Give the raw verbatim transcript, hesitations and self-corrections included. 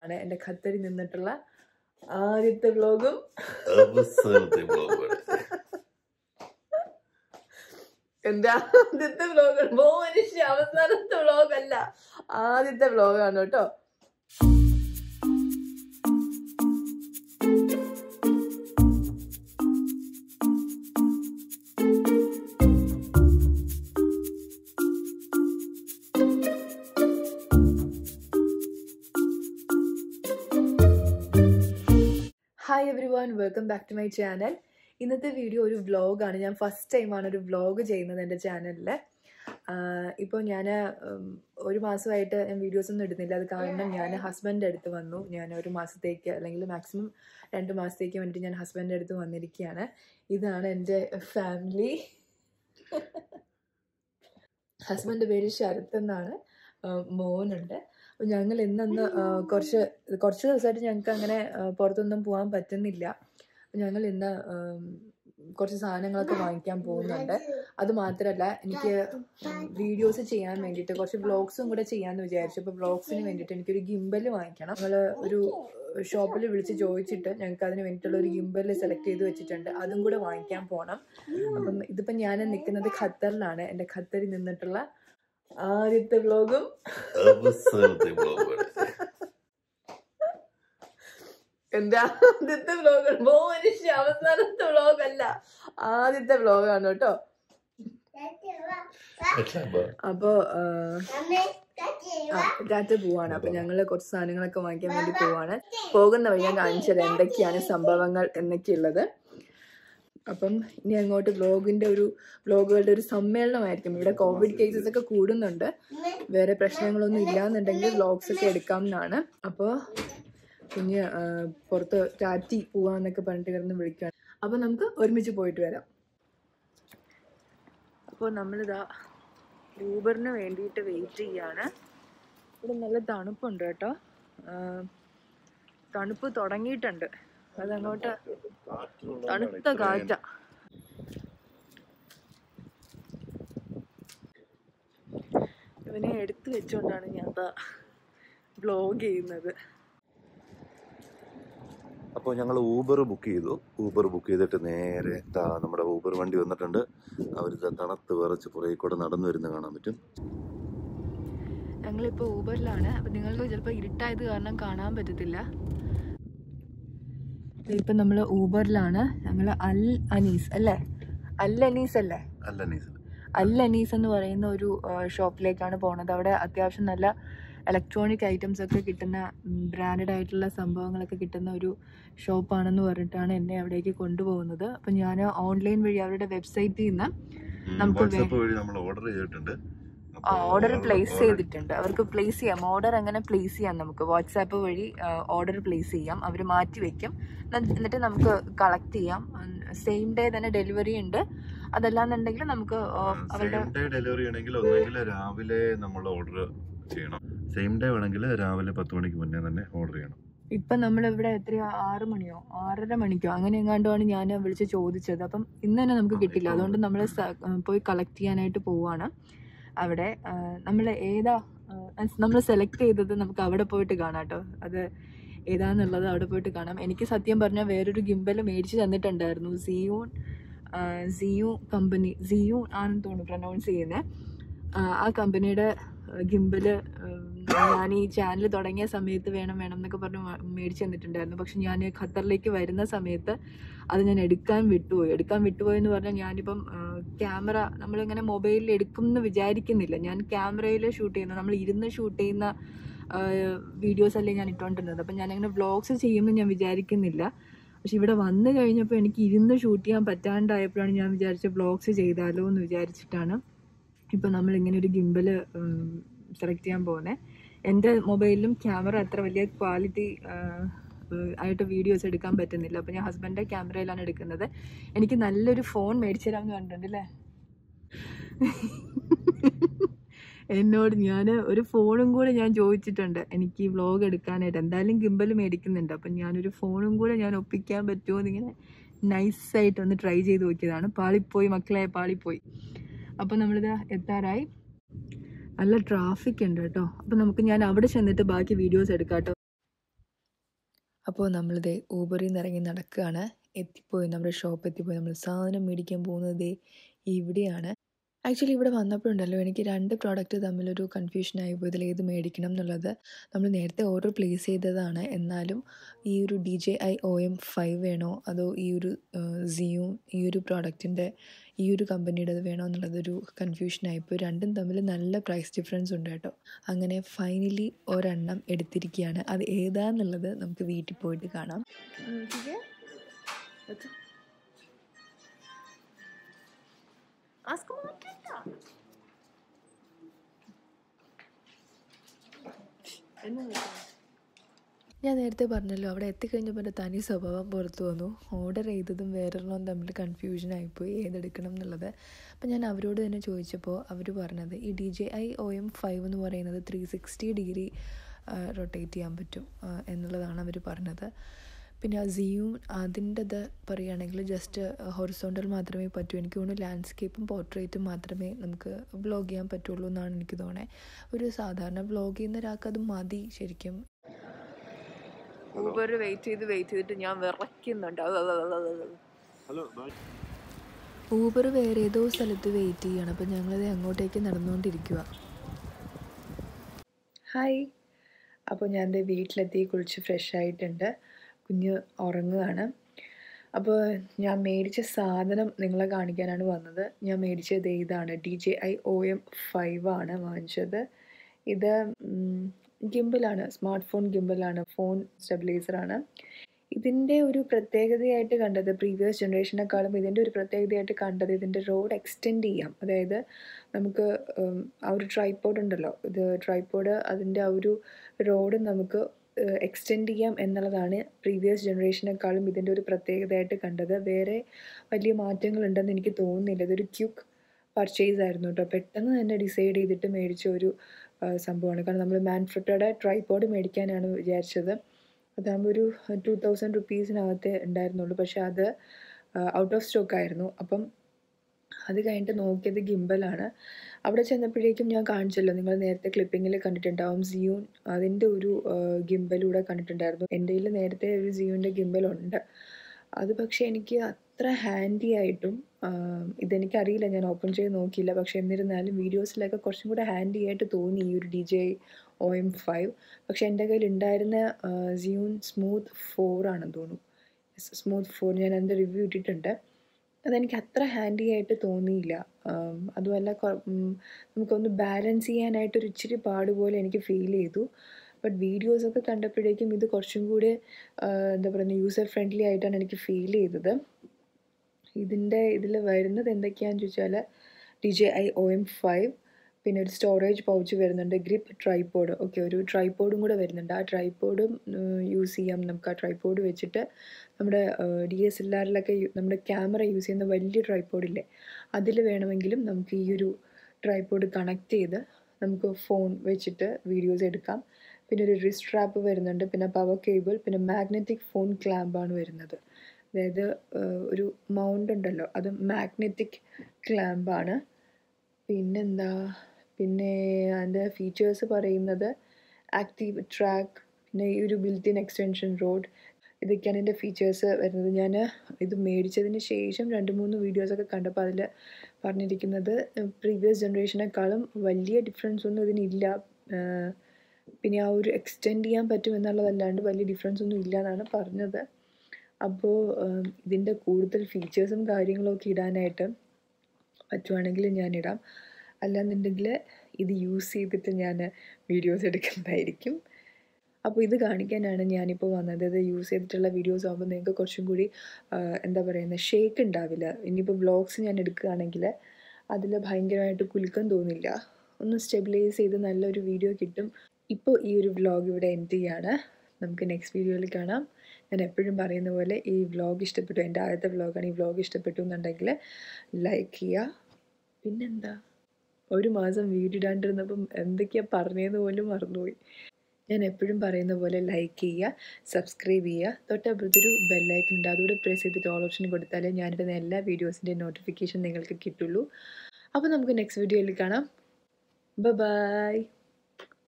എൻ്റെ ഖത്തറിൽ നിന്നിട്ടുള്ള ആദ്യത്തെ വ്ലോഗും അവസാനത്തെ വ്ലോഗും. എൻ്റെ ആദ്യത്തെ വ്ലോഗാണ്. ബോ മനുഷ്യ അവസാനത്തെ വ്ലോഗല്ല, ആദ്യത്തെ വ്ലോഗാണ് കേട്ടോ. Hi everyone, welcome back to my channel. ഇന്നത്തെ വീഡിയോ ഒരു വ്ലോഗാണ്. ഞാൻ ഫസ്റ്റ് ടൈമാണ് ഒരു വ്ലോഗ് ചെയ്യുന്നത് എൻ്റെ ചാനലിൽ. ഇപ്പോൾ ഞാൻ ഒരു മാസമായിട്ട് ഞാൻ വീഡിയോസൊന്നും ഇടുന്നില്ല. അത് കാരണം ഞാൻ ഹസ്ബൻഡിൻ്റെ അടുത്ത് വന്നു. ഞാൻ ഒരു മാസത്തേക്ക് അല്ലെങ്കിൽ മാക്സിമം രണ്ട് മാസത്തേക്ക് വേണ്ടിയിട്ട് ഞാൻ ഹസ്ബൻഡിൻ്റെ അടുത്ത് വന്നിരിക്കുകയാണ്. ഇതാണ് എൻ്റെ ഫാമിലി. ഹസ്ബൻഡിൻ്റെ പേര് ശരത് എന്നാണ്, മോനുണ്ട്. അപ്പോൾ ഞങ്ങൾ ഇന്നന്ന് കുറച്ച് കുറച്ച് ദിവസമായിട്ട് ഞങ്ങൾക്ക് അങ്ങനെ പുറത്തൊന്നും പോകാൻ പറ്റുന്നില്ല. ഞങ്ങൾ ഇന്ന് കുറച്ച് സാധനങ്ങളൊക്കെ വാങ്ങിക്കാൻ പോകുന്നുണ്ട്. അത് മാത്രമല്ല, എനിക്ക് വീഡിയോസ് ചെയ്യാൻ വേണ്ടിയിട്ട് കുറച്ച് വ്ളോഗ്സും കൂടെ ചെയ്യാമെന്ന് വിചാരിച്ചു. അപ്പോൾ വ്ളോഗ്സിന് വേണ്ടിയിട്ട് എനിക്കൊരു ഗിംബൽ വാങ്ങിക്കണം. ഞങ്ങൾ ഒരു ഷോപ്പിൽ വിളിച്ച് ചോദിച്ചിട്ട് ഞങ്ങൾക്ക് അതിന് വേണ്ടിയിട്ടുള്ള ഒരു ഗിംബൽ സെലക്ട് ചെയ്ത് വെച്ചിട്ടുണ്ട്. അതും കൂടെ വാങ്ങിക്കാൻ പോകണം. അപ്പം ഇതിപ്പം ഞാൻ നിൽക്കുന്നത് ഖത്തറിലാണ്. എൻ്റെ ഖത്തറിൽ നിന്നിട്ടുള്ള ആദ്യത്തെ വ്ലോഗും അവസാനത്തെ വ്ലോഗും. എൻ്റെ ആദ്യത്തെ വ്ലോഗാണ്. ബോ മനുഷ്യ അവസാനത്തെ വ്ലോഗല്ല, ആദ്യത്തെ വ്ലോഗാണ് കേട്ടോ. അപ്പോ രാത്രി പോവാണ്. അപ്പൊ ഞങ്ങള് കുറച്ച് സാധനങ്ങളൊക്കെ വാങ്ങിക്കാൻ വേണ്ടി പോവാണ്. പോകുന്ന വഴി ഞാൻ കാണിച്ചത് എന്തൊക്കെയാണ് സംഭവങ്ങൾ എന്നൊക്കെയുള്ളത്. അപ്പം ഇനി അങ്ങോട്ട് വ്ലോഗിൻ്റെ ഒരു വ്ലോഗുകളുടെ ഒരു സമ്മേളനമായിരിക്കും. ഇവിടെ കോവിഡ് കേസസ് ഒക്കെ കൂടുന്നുണ്ട്. വേറെ പ്രശ്നങ്ങളൊന്നും ഇല്ലാന്നുണ്ടെങ്കിൽ വ്ലോഗ്സ് ഒക്കെ എടുക്കാം എന്നാണ്. അപ്പോൾ കുഞ്ഞ് പുറത്ത് ടാറ്റി പോവാന്നൊക്കെ പറഞ്ഞിട്ട് കിടന്ന് വിളിക്കുകയാണ്. അപ്പോൾ നമുക്ക് ഒരുമിച്ച് പോയിട്ട് വരാം. അപ്പോൾ നമ്മളിതാ ഊബറിന് വേണ്ടിയിട്ട് വെയിറ്റ് ചെയ്യാണ്. ഇവിടെ നല്ല തണുപ്പുണ്ട് കേട്ടോ. തണുപ്പ് തുടങ്ങിയിട്ടുണ്ട്. അതങ്ങോട്ട് തണുത്ത കാറ്റ. ഇവനെ എടുത്തു വെച്ചുകൊണ്ടാണ് ഞാൻ വ്ലോഗ് ചെയ്യുന്നത്. അപ്പോൾ ഞങ്ങൾ ഊബർ ബുക്ക് ചെയ്തു. ഊബർ ബുക്ക് ചെയ്തിട്ട് നേരെ നമ്മുടെ ഊബർ വണ്ടി വന്നിട്ടുണ്ട്. അവർ തണുത്ത് വിറച്ച് പുറകെ കൂടെ നടന്നു വരുന്ന കാണാൻ പറ്റും. ഞങ്ങളിപ്പോൾ ഊബറിലാണ്. അപ്പം നിങ്ങൾക്ക് ചിലപ്പോൾ ഇരുട്ടായത് കാരണം കാണാൻ പറ്റത്തില്ല. ഇപ്പം നമ്മൾ ഊബറിലാണ്. ഞങ്ങൾ അൽ അനീസ് അല്ലേ അൽ അനീസ് അല്ലേ അൽ അനീസ് എന്ന് പറയുന്ന ഒരു ഷോപ്പിലേക്കാണ് പോകുന്നത്. അവിടെ അത്യാവശ്യം നല്ല ഇലക്ട്രോണിക് ഐറ്റംസ് ഒക്കെ കിട്ടുന്ന ബ്രാൻഡഡ് ആയിട്ടുള്ള സംഭവങ്ങളൊക്കെ കിട്ടുന്ന ഒരു ഷോപ്പാണെന്ന് പറഞ്ഞിട്ടാണ് എന്നെ അവിടേക്ക് കൊണ്ടുപോകുന്നത്. അപ്പം ഞാൻ ഓൺലൈൻ വഴി അവരുടെ വെബ്സൈറ്റിൽ നിന്ന് നമുക്ക് ഓർഡർ പ്ലേസ് ചെയ്തിട്ടുണ്ട്. അവർക്ക് പ്ലേസ് ചെയ്യാം. ഓർഡർ അങ്ങനെ പ്ലേസ് ചെയ്യാം. നമുക്ക് വാട്സാപ്പ് വഴി ഓർഡർ പ്ലേസ് ചെയ്യാം. അവർ മാറ്റി വെക്കും. എന്നിട്ട് നമുക്ക് കളക്ട് ചെയ്യാം. സെയിം ഡേ തന്നെ ഡെലിവറി ഉണ്ട്. അതല്ലാന്നുണ്ടെങ്കിൽ നമുക്ക് അവരുടെ ഡെലിവറി ആണെങ്കിൽ ഒന്നെങ്കിൽ രാവിലെ നമ്മൾ ഓർഡർ ചെയ്യണം. സെയിം ഡേ വേണമെങ്കിൽ രാവിലെ പത്ത് മണിക്ക് മുന്നേ തന്നെ ഓർഡർ ചെയ്യണം. ഇപ്പൊ നമ്മളിവിടെ എത്രയോ ആറ് മണിയോ ആറര മണിക്കോ അങ്ങനെ എങ്ങാണ്ടുമാണ് ഞാൻ വിളിച്ച് ചോദിച്ചത്. അപ്പം ഇന്ന് തന്നെ നമുക്ക് കിട്ടില്ല. അതുകൊണ്ട് നമ്മൾ പോയി കളക്ട് ചെയ്യാനായിട്ട് പോവാണ്. അവിടെ നമ്മൾ ഏതാ നമ്മൾ സെലക്ട് ചെയ്തത് നമുക്ക് അവിടെ പോയിട്ട് കാണാം കേട്ടോ. അത് ഏതാന്നുള്ളത് അവിടെ പോയിട്ട് കാണാം. എനിക്ക് സത്യം പറഞ്ഞാൽ വേറൊരു ഗിംബൽ മേടിച്ച് തന്നിട്ടുണ്ടായിരുന്നു. സിയൂൺ സിയു കമ്പനി സിയു ആണെന്ന് തോന്നുന്നു പ്രൊനൗൺസ് ചെയ്യുന്നത്. ആ കമ്പനിയുടെ ഗിംബല് ഞാൻ ഈ ചാനൽ തുടങ്ങിയ സമയത്ത് വേണം വേണം എന്നൊക്കെ പറഞ്ഞ് മേടിച്ച് തന്നിട്ടുണ്ടായിരുന്നു. പക്ഷെ ഞാൻ ഖത്തറിലേക്ക് വരുന്ന സമയത്ത് അത് ഞാൻ എടുക്കാൻ വിട്ടുപോയി. എടുക്കാൻ വിട്ടുപോയി എന്ന് പറഞ്ഞാൽ ഞാനിപ്പം ക്യാമറ നമ്മളിങ്ങനെ മൊബൈലിൽ എടുക്കും എന്ന് വിചാരിക്കുന്നില്ല. ഞാൻ ക്യാമറയിൽ ഷൂട്ട് ചെയ്യുന്ന നമ്മൾ ഇരുന്ന് ഷൂട്ട് ചെയ്യുന്ന വീഡിയോസ് അല്ലേ ഞാൻ ഇട്ടുകൊണ്ടിരുന്നത്. അപ്പം ഞാനങ്ങനെ വ്ളോഗ്സ് ചെയ്യുമെന്ന് ഞാൻ വിചാരിക്കുന്നില്ല. പക്ഷെ ഇവിടെ വന്നു കഴിഞ്ഞപ്പോൾ എനിക്ക് ഇരുന്ന് ഷൂട്ട് ചെയ്യാൻ പറ്റാണ്ടായപ്പോഴാണ് ഞാൻ വിചാരിച്ച വ്ളോഗ്സ് ചെയ്താലോ എന്ന് വിചാരിച്ചിട്ടാണ് ഇപ്പം നമ്മളിങ്ങനെ ഒരു ഗിംബൽ സെലക്ട് ചെയ്യാൻ പോകുന്നത്. എൻ്റെ മൊബൈലിലും ക്യാമറ അത്ര വലിയ ക്വാളിറ്റി ആയിട്ട് വീഡിയോസ് എടുക്കാൻ പറ്റുന്നില്ല. അപ്പോൾ ഞാൻ ഹസ്ബൻഡിൻ്റെ ക്യാമറയിലാണ് എടുക്കുന്നത്. എനിക്ക് നല്ലൊരു ഫോൺ മേടിച്ചു തരാമെന്ന് പറഞ്ഞിട്ടുണ്ട് അല്ലേ എന്നോട്. ഞാൻ ഒരു ഫോണും കൂടെ ഞാൻ ചോദിച്ചിട്ടുണ്ട് എനിക്ക് ഈ വ്ളോഗ് എടുക്കാനായിട്ട്. എന്തായാലും ഗിംബൽ മേടിക്കുന്നുണ്ട്. അപ്പം ഞാനൊരു ഫോണും കൂടെ ഞാൻ ഒപ്പിക്കാൻ പറ്റുമോ എന്നിങ്ങനെ നൈസായിട്ട് ഒന്ന് ട്രൈ ചെയ്ത് നോക്കിയതാണ്. പാളിപ്പോയി മക്കളെ, പാളിപ്പോയി. അപ്പോൾ നമ്മളിത് എത്താറായി. നല്ല ട്രാഫിക് ഉണ്ട് കേട്ടോ. അപ്പോൾ നമുക്ക് ഞാൻ അവിടെ ചെന്നിട്ട് ബാക്കി വീഡിയോസ് എടുക്കാം കേട്ടോ. അപ്പോൾ നമ്മളിതേ ഊബറിൽ നിന്ന് ഇറങ്ങി നടക്കുകയാണ്. എത്തിപ്പോയി, നമ്മുടെ ഷോപ്പ് എത്തിപ്പോയി. നമ്മൾ സാധനം മേടിക്കാൻ പോകുന്നത് ഇവിടെയാണ്. ആക്ച്വലി ഇവിടെ വന്നപ്പോഴുണ്ടല്ലോ എനിക്ക് രണ്ട് പ്രോഡക്റ്റ് തമ്മിലൊരു കൺഫ്യൂഷനായി പോയി, ഇതിൽ ഏത് മേടിക്കണം എന്നുള്ളത്. നമ്മൾ നേരത്തെ ഓർഡർ പ്ലേസ് ചെയ്തതാണ്, എന്നാലും ഈ ഒരു D J I O M five വേണോ അതോ ഈ ഒരു സിയും ഈ ഒരു പ്രോഡക്റ്റിൻ്റെ ഈ ഒരു കമ്പനിയുടേത് വേണോ എന്നുള്ളതൊരു കൺഫ്യൂഷനായിപ്പോയി. രണ്ടും തമ്മിൽ നല്ല പ്രൈസ് ഡിഫറൻസ് ഉണ്ട് കേട്ടോ. അങ്ങനെ ഫൈനലി ഒരെണ്ണം എടുത്തിരിക്കുകയാണ്. അത് ഏതാന്നുള്ളത് നമുക്ക് വീട്ടിൽ പോയിട്ട് കാണാം. ഞാൻ നേരത്തെ പറഞ്ഞല്ലോ, അവിടെ എത്തിക്കഴിഞ്ഞപ്പോൾ എൻ്റെ തനി സ്വഭാവം പുറത്തു വന്നു. ഓർഡർ ചെയ്തതും വേറൊരെണ്ണം തമ്മിൽ കൺഫ്യൂഷനായിപ്പോയി ഏതെടുക്കണം എന്നുള്ളത്. അപ്പം ഞാൻ അവരോട് തന്നെ ചോദിച്ചപ്പോൾ അവർ പറഞ്ഞത് ഈ D J I O M five എന്ന് പറയുന്നത് ത്രീ സിക്സ്റ്റി ഡിഗ്രി റൊട്ടേറ്റ് ചെയ്യാൻ പറ്റും എന്നുള്ളതാണ് അവർ പറഞ്ഞത്. പിന്നെ ആ സിയും അതിൻ്റെത് പറയുകയാണെങ്കിൽ ജസ്റ്റ് ഹൊറിസോണ്ടൽ മാത്രമേ പറ്റൂ. എനിക്ക് തോന്നുന്നു ലാൻഡ്സ്കേപ്പും പോർട്രേറ്റും മാത്രമേ നമുക്ക് വ്ളോഗ് ചെയ്യാൻ പറ്റുള്ളൂ എന്നാണ് എനിക്ക് തോന്നുന്നത്. ഒരു സാധാരണ വ്ളോഗ് ചെയ്യുന്ന ഒരാൾക്ക് അത് മതി ശരിക്കും. ഊബർ വെയിറ്റ് ചെയ്ത് വെയിറ്റ് ചെയ്തിട്ട് ഞാൻ വിറയ്ക്കുന്നുണ്ട്. ഊബർ വേറെ ഏതോ സ്ഥലത്ത് വെയിറ്റ് ചെയ്യണം. അപ്പം ഞങ്ങളത് അങ്ങോട്ടേക്ക് നടന്നുകൊണ്ടിരിക്കുക. ഹായ്, അപ്പോൾ ഞാൻ എൻ്റെ വീട്ടിലെത്തി കുളിച്ച് ഫ്രഷ് ആയിട്ടുണ്ട്. കുഞ്ഞ് ഉറങ്ങുകയാണ്. അപ്പോൾ ഞാൻ മേടിച്ച സാധനം നിങ്ങളെ കാണിക്കാനാണ് വന്നത്. ഞാൻ മേടിച്ചത് ഇതാണ്, D J I O M five ആണ് വാങ്ങിച്ചത്. ഇത് ഗിംബലാണ്, സ്മാർട്ട് ഫോൺ ഗിംബലാണ്, ഫോൺ സ്റ്റെബിലൈസറാണ്. ഇതിൻ്റെ ഒരു പ്രത്യേകതയായിട്ട് കണ്ടത്, പ്രീവിയസ് ജനറേഷനേക്കാളും ഇതിൻ്റെ ഒരു പ്രത്യേകതയായിട്ട് കണ്ടത് ഇതിൻ്റെ റോഡ് എക്സ്റ്റെൻഡ് ചെയ്യാം. അതായത് നമുക്ക് ആ ഒരു ട്രൈപോഡ് ഉണ്ടല്ലോ, ഇത് ട്രൈപോഡ് അതിൻ്റെ ആ ഒരു റോഡ് നമുക്ക് എക്സ്റ്റെൻഡ് ചെയ്യാം എന്നുള്ളതാണ് പ്രീവിയസ് ജനറേഷനേക്കാളും ഇതിൻ്റെ ഒരു പ്രത്യേകതയായിട്ട് കണ്ടത്. വേറെ വലിയ മാറ്റങ്ങളുണ്ടെന്ന് എനിക്ക് തോന്നുന്നില്ല. ഇതൊരു ക്യുക്ക് പർച്ചേസ് ആയിരുന്നു കേട്ടോ. പെട്ടെന്ന് തന്നെ ഡിസൈഡ് ചെയ്തിട്ട് മേടിച്ച ഒരു സംഭവമാണ്. കാരണം നമ്മൾ മാൻഫ്രട്ടയുടെ ട്രൈപോഡ് മേടിക്കാനാണ് വിചാരിച്ചത്. അതാകുമ്പോൾ ഒരു ടു തൗസൻഡ് റുപ്പീസിനകത്തേ ഉണ്ടായിരുന്നുള്ളൂ. പക്ഷേ അത് ഔട്ട് ഓഫ് സ്റ്റോക്ക് ആയിരുന്നു. അപ്പം അത് കഴിഞ്ഞിട്ട് നോക്കിയത് ഗിംബലാണ്. അവിടെ ചെന്നപ്പോഴേക്കും ഞാൻ കാണിച്ചല്ലോ, നിങ്ങൾ നേരത്തെ ക്ലിപ്പിങ്ങിൽ കണ്ടിട്ടുണ്ടാവും, സിയൂൺ അതിൻ്റെ ഒരു ഗിംബലൂടെ കണ്ടിട്ടുണ്ടായിരുന്നു. എൻ്റെ കയ്യിൽ നേരത്തെ ഒരു സിയൂൻ്റെ ഗിംബലുണ്ട്. അത് പക്ഷേ എനിക്ക് അത്ര ഹാൻഡി ആയിട്ടും ഇതെനിക്കറിയില്ല, ഞാൻ ഓപ്പൺ ചെയ്ത് നോക്കിയില്ല. പക്ഷേ എന്നിരുന്നാലും വീഡിയോസിലൊക്കെ കുറച്ചും കൂടെ ഹാൻഡി ആയിട്ട് തോന്നി ഈ ഒരു D J O M five. പക്ഷേ എൻ്റെ കയ്യിൽ ഉണ്ടായിരുന്ന സിയൂൺ സ്മൂത്ത് ഫോർ ആണെന്ന് തോന്നുന്നു. സ്മൂത്ത് ഫോർ ഞാൻ അതിൻ്റെ റിവ്യൂ ഇട്ടിട്ടുണ്ട്. അതെനിക്ക് അത്ര ഹാൻഡി ആയിട്ട് തോന്നിയില്ല. അതുമല്ല നമുക്കൊന്ന് ബാലൻസ് ചെയ്യാനായിട്ടൊരു ഇച്ചിരി പാടുപോലെ എനിക്ക് ഫീൽ ചെയ്തു. ബട്ട് വീഡിയോസൊക്കെ കണ്ടപ്പോഴേക്കും ഇത് കുറച്ചും കൂടി എന്താ പറയുക യൂസർ ഫ്രണ്ട്ലി ആയിട്ടാണ് എനിക്ക് ഫീൽ ചെയ്തത്. ഇതിൻ്റെ ഇതിൽ വരുന്നത് എന്തൊക്കെയാണെന്ന് ചോദിച്ചാൽ D J I O M five, പിന്നെ ഒരു സ്റ്റോറേജ് പൗച്ച് വരുന്നുണ്ട്, ഗ്രിപ്പ് ട്രൈപോഡ്, ഓക്കെ ഒരു ട്രൈപോഡും കൂടെ വരുന്നുണ്ട്. ആ ട്രൈപോഡും യൂസ് ചെയ്യാം നമുക്ക്. ആ ട്രൈപോഡ് വെച്ചിട്ട് നമ്മുടെ ഡി എസ് എൽ ആറിലൊക്കെ നമ്മുടെ ക്യാമറ യൂസ് ചെയ്യുന്ന വലിയ ട്രൈപോഡില്ലേ, അതിൽ വേണമെങ്കിലും നമുക്ക് ഈ ഒരു ട്രൈപോഡ് കണക്ട് ചെയ്ത് നമുക്ക് ഫോൺ വെച്ചിട്ട് വീഡിയോസ് എടുക്കാം. പിന്നെ ഒരു റിസ്റ്റ് സ്ട്രാപ്പ് വരുന്നുണ്ട്, പിന്നെ പവർ കേബിൾ, പിന്നെ മാഗ്നറ്റിക് ഫോൺ ക്ലാമ്പാണ് വരുന്നത്. അതായത് ഒരു മൗണ്ട് ഉണ്ടല്ലോ, അത് മാഗ്നറ്റിക് ക്ലാമ്പാണ്. പിന്നെന്താ, പിന്നെ അതിൻ്റെ ഫീച്ചേഴ്സ് പറയുന്നത് ആക്റ്റീവ് ട്രാക്ക്, പിന്നെ ഈ ഒരു ബിൽറ്റ് ഇൻ എക്സ്റ്റൻഷൻ റോഡ്, ഇതൊക്കെയാണ് ഇതിൻ്റെ ഫീച്ചേഴ്സ് വരുന്നത്. ഞാൻ ഇത് മേടിച്ചതിന് ശേഷം രണ്ട് മൂന്ന് വീഡിയോസൊക്കെ കണ്ടപ്പോൾ അതിൽ പറഞ്ഞിരിക്കുന്നത് പ്രീവിയസ് ജനറേഷനേക്കാളും വലിയ ഡിഫറൻസ് ഒന്നും ഇതിനില്ല. പിന്നെ ആ ഒരു എക്സ്റ്റെൻഡ് ചെയ്യാൻ പറ്റും എന്നുള്ളതല്ലാണ്ട് വലിയ ഡിഫറൻസ് ഒന്നും ഇല്ല എന്നാണ് പറഞ്ഞത്. അപ്പോൾ ഇതിൻ്റെ കൂടുതൽ ഫീച്ചേഴ്സും കാര്യങ്ങളൊക്കെ ഇടാനായിട്ട് പറ്റുവാണെങ്കിൽ ഞാനിടാം. അല്ലാന്നുണ്ടെങ്കിൽ ഇത് യൂസ് ചെയ്തിട്ട് ഞാൻ വീഡിയോസ് എടുക്കുന്നതായിരിക്കും. അപ്പോൾ ഇത് കാണിക്കാനാണ് ഞാനിപ്പോൾ വന്നത്. ഇത് യൂസ് ചെയ്തിട്ടുള്ള വീഡിയോസ് ആകുമ്പോൾ നിങ്ങൾക്ക് കുറച്ചും കൂടി എന്താ പറയുന്നത് ഷേക്ക് ഉണ്ടാവില്ല. ഇനിയിപ്പോൾ വ്ളോഗ്സ് ഞാൻ എടുക്കുകയാണെങ്കിൽ അതിൽ ഭയങ്കരമായിട്ട് കുലുക്കം തോന്നില്ല, ഒന്ന് സ്റ്റെബിലൈസ് ചെയ്ത് നല്ലൊരു വീഡിയോ കിട്ടും. ഇപ്പോൾ ഈ ഒരു വ്ളോഗ് ഇവിടെ എൻഡ് ചെയ്യാണ്. നമുക്ക് നെക്സ്റ്റ് വീഡിയോയിൽ കാണാം. ഞാൻ എപ്പോഴും പറയുന്ന പോലെ ഈ വ്ളോഗ് ഇഷ്ടപ്പെട്ടു, എൻ്റെ ആദ്യത്തെ വ്ളോഗാണ്, ഈ വ്ളോഗ് ഇഷ്ടപ്പെട്ടു എന്നുണ്ടെങ്കിൽ ലൈക്ക് ചെയ്യുക. പിന്നെന്താ, ഒരു മാസം വീഡിയോ ഇടാണ്ടിരുന്നപ്പം എന്തൊക്കെയാണ് പറഞ്ഞതെന്ന് പോലും മറന്നുപോയി. ഞാൻ എപ്പോഴും പറയുന്ന പോലെ ലൈക്ക് ചെയ്യുക, സബ്സ്ക്രൈബ് ചെയ്യുക, തൊട്ടപ്പുറത്തൊരു ബെല്ലൈക്കൺ ഉണ്ട്, അതുകൂടെ പ്രസ് ചെയ്തിട്ട് ഓൾ ഓപ്ഷൻ കൊടുത്താലേ ഞാനിടുന്ന എല്ലാ വീഡിയോസിൻ്റെയും നോട്ടിഫിക്കേഷൻ നിങ്ങൾക്ക് കിട്ടുള്ളൂ. അപ്പോൾ നമുക്ക് നെക്സ്റ്റ് വീഡിയോയിൽ കാണാം. ബൈ.